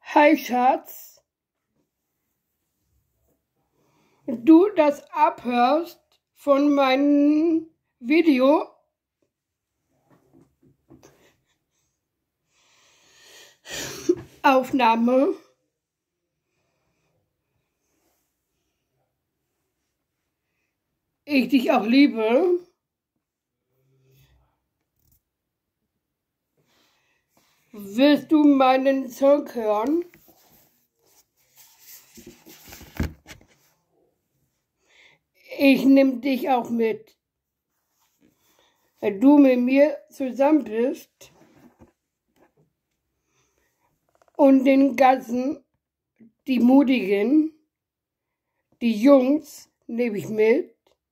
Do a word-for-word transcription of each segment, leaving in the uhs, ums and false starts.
Hi Schatz, du das abhörst von meinem Videoaufnahme. Ich dich auch liebe. Willst du meinen Song hören? Ich nehme dich auch mit. Wenn du mit mir zusammen bist und den ganzen, die Mutigen, die Jungs nehme ich mit.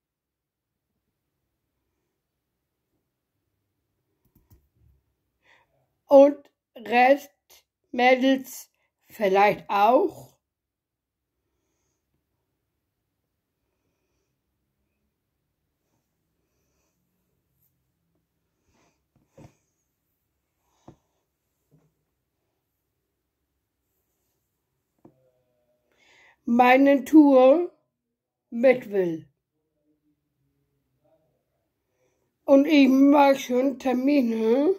Und Rest Mädels vielleicht auch. Meine Tour mit will. Und ich mag schon Termine.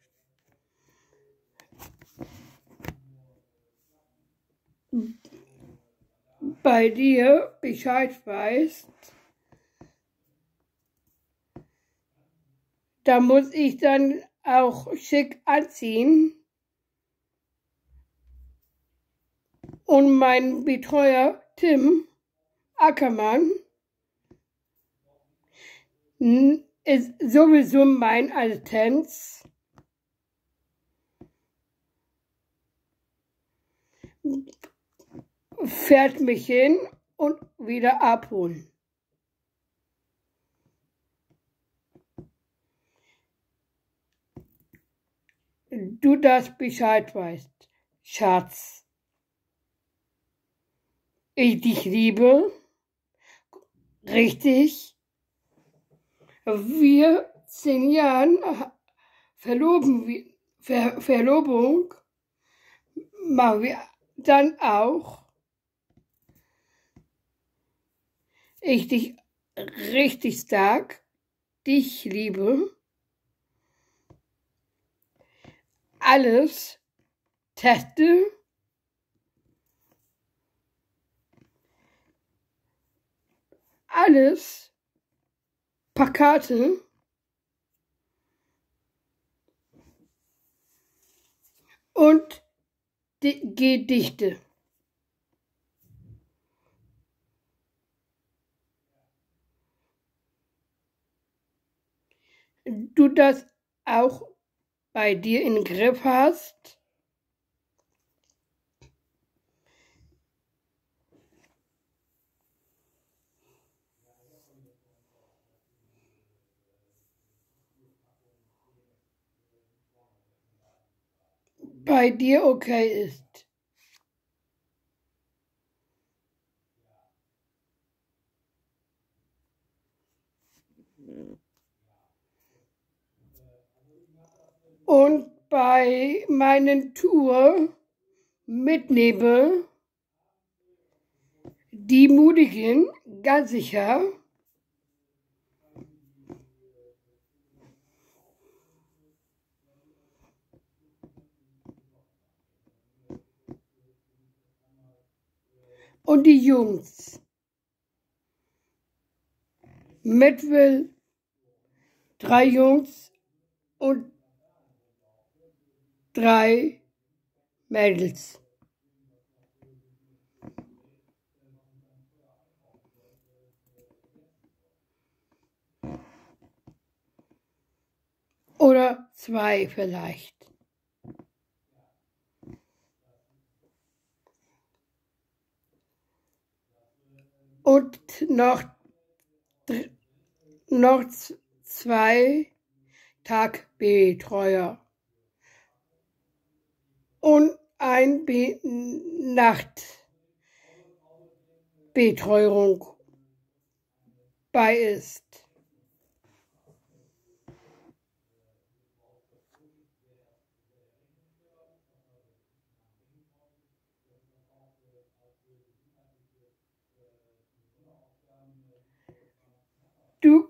Bei dir Bescheid weißt, da muss ich dann auch schick anziehen. Und mein Betreuer Tim Ackermann ist sowieso mein Assistenz. Fährt mich hin und wieder abholen. Du das Bescheid weißt, Schatz. Ich dich liebe. Richtig. Wir zehn Jahren verloben, Ver, Verlobung machen wir dann auch. Ich dich richtig stark, dich liebe. Alles teste. Alles Plakate und die Gedichte. Du das auch bei dir im Griff hast. Bei dir okay ist. Und bei meinen Tour mitnehme die Mutigen, ganz sicher. Und die Jungs. Mit will drei Jungs und drei Mädels. Oder zwei vielleicht. Und noch, noch zwei Tagbetreuer. Und ein Be Nachtbetreuung bei ist.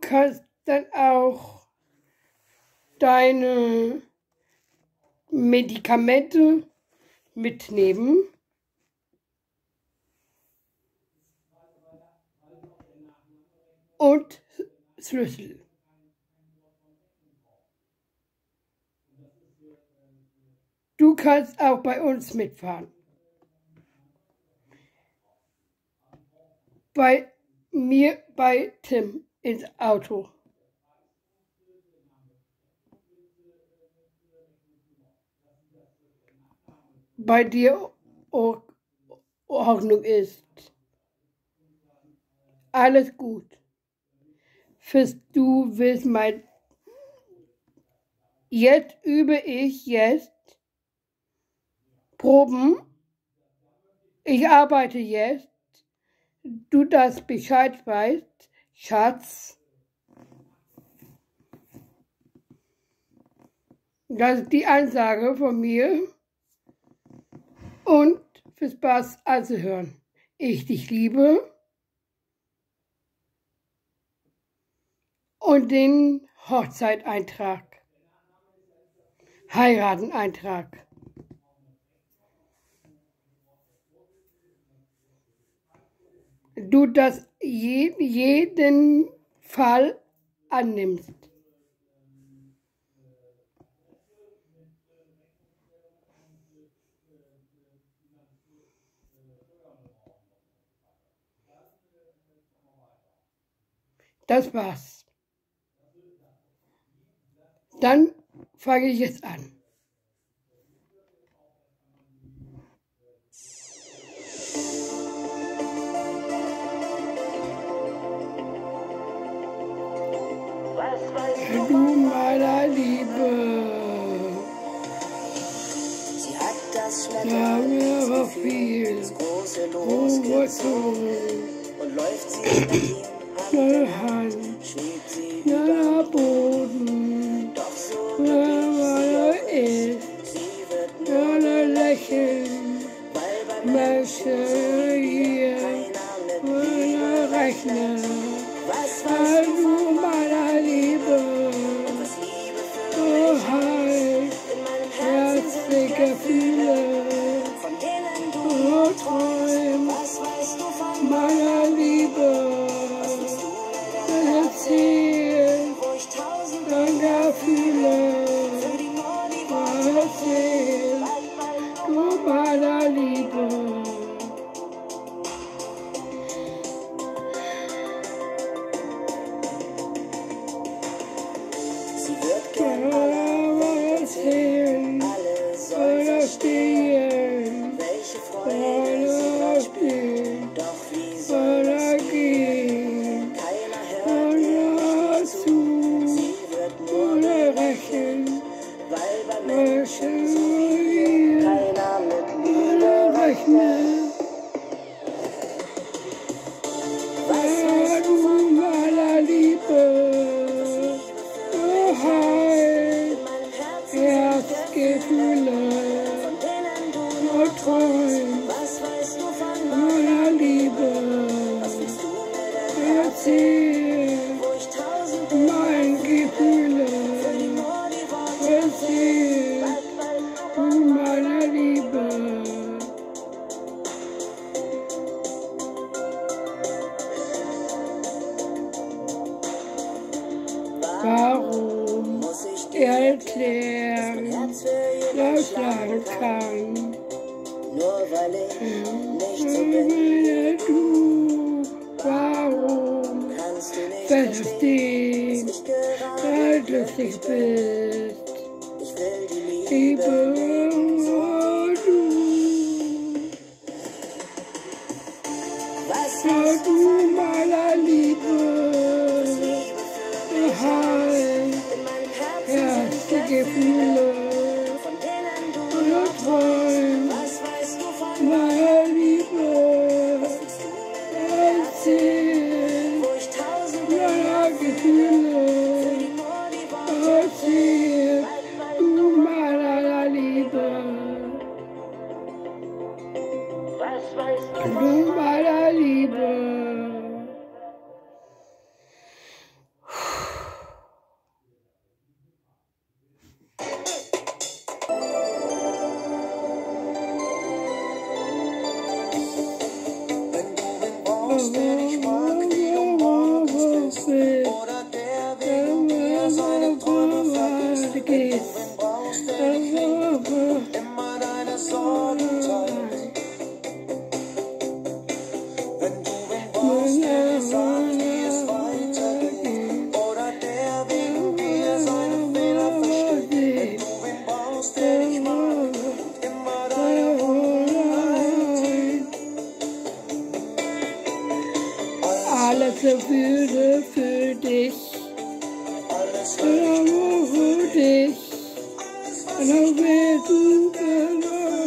kannst dann auch deine Medikamente mitnehmen. Und Schlüssel. Du kannst auch bei uns mitfahren. Bei mir, bei Tim ins Auto. Bei dir Ordnung ist. Alles gut. Fürs Du willst mein. Jetzt übe ich jetzt Proben. Ich arbeite jetzt. Du das Bescheid weißt, Schatz. Das ist die Ansage von mir. Und für Spaß anzuhören. Ich dich liebe. Und den Hochzeiteintrag. Heirateneintrag. Du das je, jeden Fall annimmst. Das war's. Dann fange ich jetzt an. Du meiner Liebe, sie hat das Schmettern aber viel, das große Los gezogen und läuft sie mit ihm Hand in Hand, schwebt sie über Boden, doch so glücklich sie ist, sie wird nur nur lächeln, weil beim Menschen hier, keiner mit ohne Rechnen, was weil weißt du du meiner Liebe, was Liebe für so mich heiß, in meinem Herzen sind herzliche Gefühle, von denen du so nur träumst, was weißt du von meiner Liebe, willst du mir erzähl, wo ich tausend dein Gefühle, für die nur die Worte erzähl, du meiner Liebe. sie wird gern alle Erzählen, alle soll verstehen, welche Freude sie grad spielen, doch wie soll das gehen, keiner hört oder ihr zu zu, sie wird nur ohne Rechnen, weil bei Menschen Menschen so wie wir hier, keiner mit ohne Liebe Rechnen, was weil du meiner Liebe, so heiß, in meinem Herzen Herzgefühle, von denen du so träumst, was weißt du von meiner Liebe, willst du mir denn erzähl, wo ich tausend mein Gefühle, nur die Worte erzähl, du meiner Liebe. Warum muss ich dir erklären, Herz für jemand das schlagen kann, nur weil ich nicht so bin meine du, warum kannst du nicht verstehen verstehen, ich gerade weil du glücklich bist, ich will die Liebe Liebe, oh du, was oh hast du du meiner Liebe, Liebe für so heiß, in meinem Herzen erste Gefühle, von denen du so träumst, was weißt du von meiner Liebe, erzähl, wo ich tausend meiner Gefühle, nur die Worte erzähl, du meiner Liebe, was weißt du du meiner Liebe. brauchst, den ich mag, wie du morgens bist. Oder der wegen mir seine Träume vergisst. Wenn du wen brauchst, der dich liebt und immer deine Sorgen teilt. Wenn du wen brauchst, der dir sagt, wie es weitergeht. Oder der wegen dir seine Fehler versteht. Wenn du wen brauchst, der dich mag und immer deine Wunden Alles Gefühle für dich, alles für dich, und auch wir suchen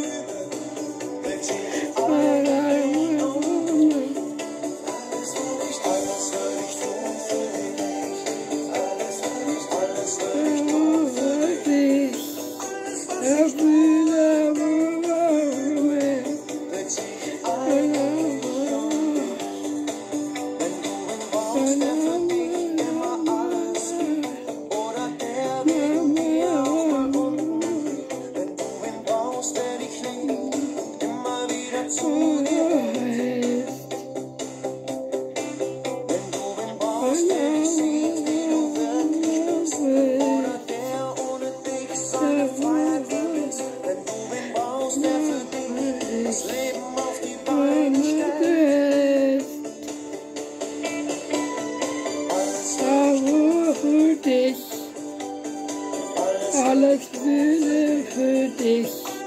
alles Wille für dich.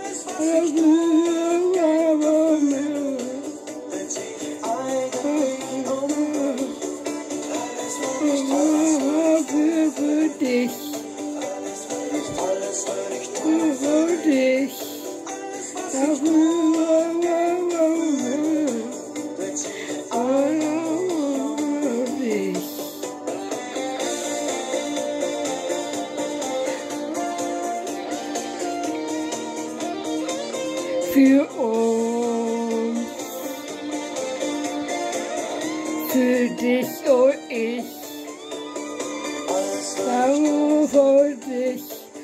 Für dich. Für dich. Für uns, für dich und ich, sage für dich,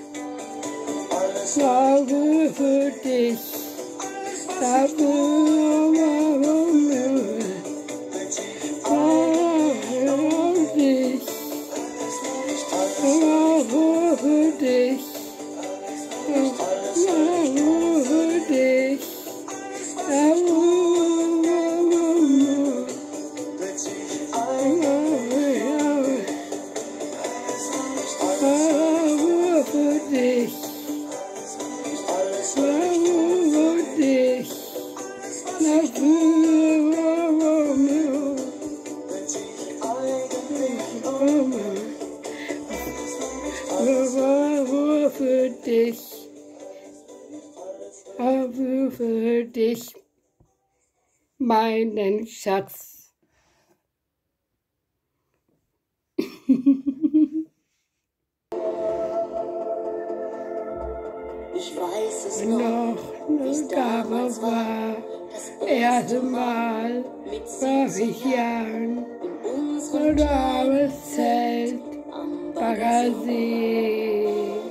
sage für dich, sage für dich, sage für dich. Für dich, aber für dich, meinen Schatz. Ich weiß es noch, noch, wie es damals war, das erste Mal, vor ich Jahren, und damals Zelt, Baggersee.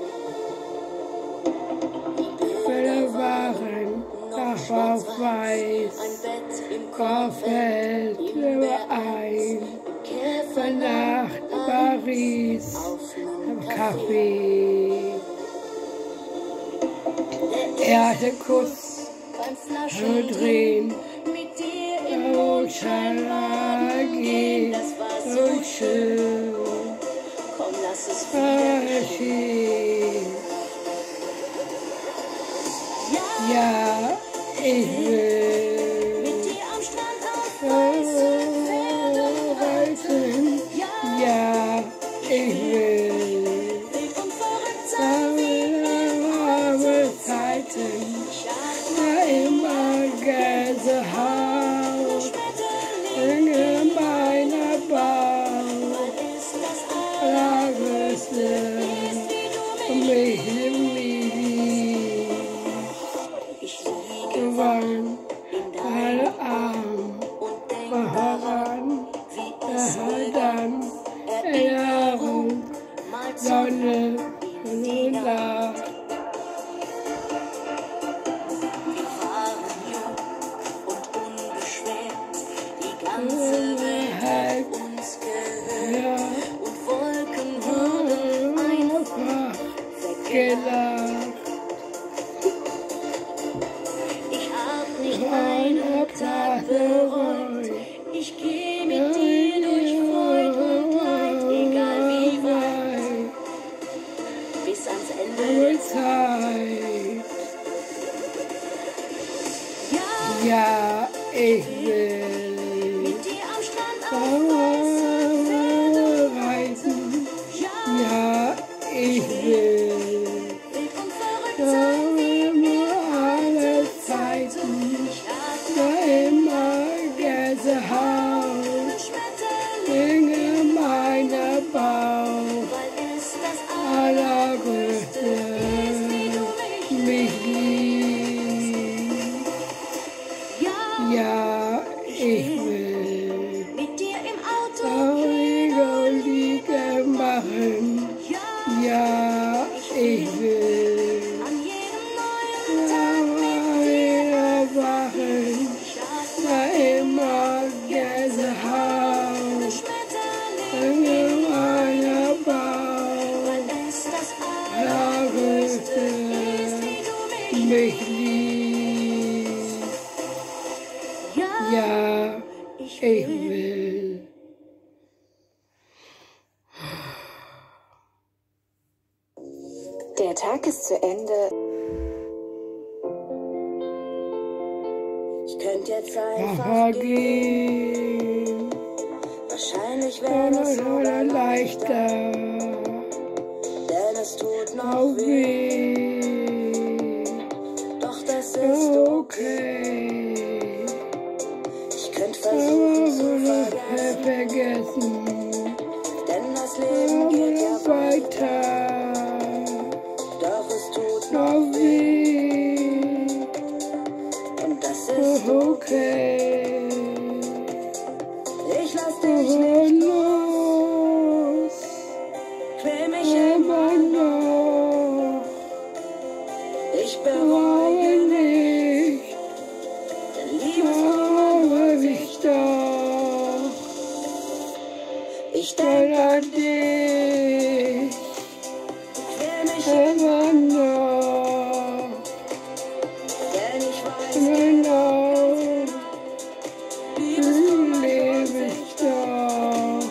Bilder waren schwarz-weiß, Korfeld überein, von Nacht Paris, am Café. Erster Kuss, drehen, oh, Schala gehen, so schön, verschieden. Ja, ich will mit dir am Strand aufreißen, reisen. Ja, ich will wild und verrückt sein, arme Zeiten, da immer Gänsehaut, in meiner Bauch, allergrößte, mich im Lied. Warm, alle Arm, voran, dann Erinnerung, Sonne, Lila. Wir waren jung und unbeschwert, die ganze nicht eine Tat bereut. Ich gehe mit dir durch Freud und Leid, egal wie weit, bis ans Ende der Zeit. Ja, Ja, ich will mit dir am Strand auf weiße Pferde reisen. Ja, ich will Wild und verrückt sein wie immer alle Zeiten, da immer Gänsehaut, Schmetterling, in meiner Bauch, weil es das allergrößte ist, wie du mich mich liebt. Ja, Ja, ich will mit dir im Auto Traurige Liege machen. Ja, Ja, ich will an jedem neuen Tag immer wieder wachen, schlafen da immer Gänsehaut, Schmetterling, in meiner Bauch, weil es das allergrößte ist, wie du mich mich liebt. Ja, Ja, ich ich will. will. Der Tag ist zu Ende. Ich könnte jetzt einfach Aha, gehen. gehen, Wahrscheinlich wäre es sogar oder leichter, leichter, denn es tut noch auch weh. weh, Doch das ist okay. okay, Ich könnte aber versuchen zu wurde vergessen, vergessen, denn das Leben geht ja aber weiter. weiter, Doch es tut noch auch weh. weh, Und das ist okay. okay, Ich lass dich nicht los, quäl mich immer immer noch. noch, Ich aber bereue nicht, denn Liebeskummer aber wird ich sich doch, Ich weil denk an an dich, quäl mich immer noch, denn ich weiß, genau, Liebeskummer lebe wird ich sich doch,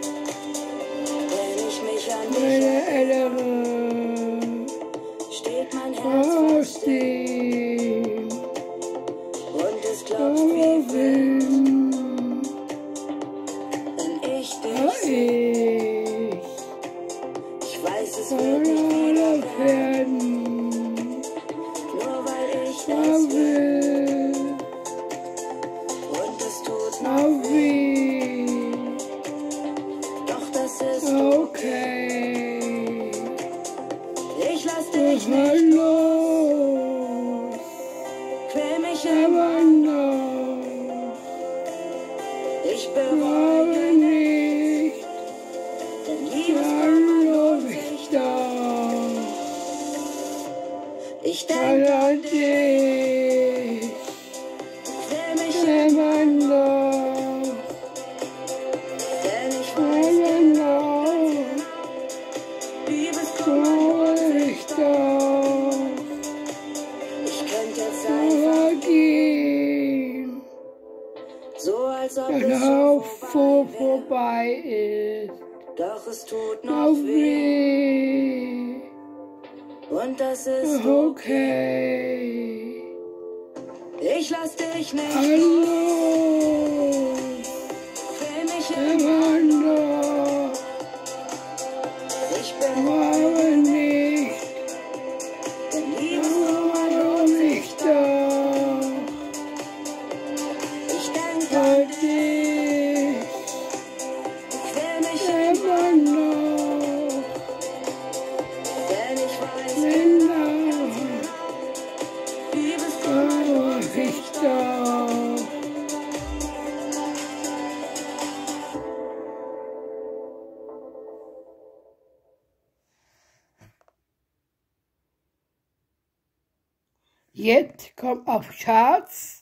wenn ich mich an dich meine erinnere, Erinnerung steht mein Herz fast still ausstehen, und es klopft wie aber wild, Wind, wenn ich ah, dich seh. ich Ich weiß, es wird soll nicht wieder alle werden, werden, nur weil ich ah, es will. will, Und es tut noch ah, weh, weh, doch das ist okay, Ich lass dich aber nicht los, quäl mich immer. aber noch, Ich bereue aber nicht, denn dann Liebeskummer lob lohnt ich sich doch, Ich weil denk an dich, quäl mich immer noch, denn ich weiß, aber noch, Liebeskummer lob lohnt sich ich doch, Ich könnte jetzt einfach aber gehen, so, als ob es dann schon auch vor vorbei wär. vorbei ist, Doch es tut noch auch weh weh, und das ist okay. okay, Ich lass dich nicht hallo, quäl mich immer. immer noch, Ich bereue aber nicht, denn Liebeskummer aber lohnt sich nicht doch, Ich denk an an dich, dich, quäl mich immer. immer noch, Denn ich weiß, genau, Liebeskummer aber lohnt sich ich doch. Jetzt kommt auf Charts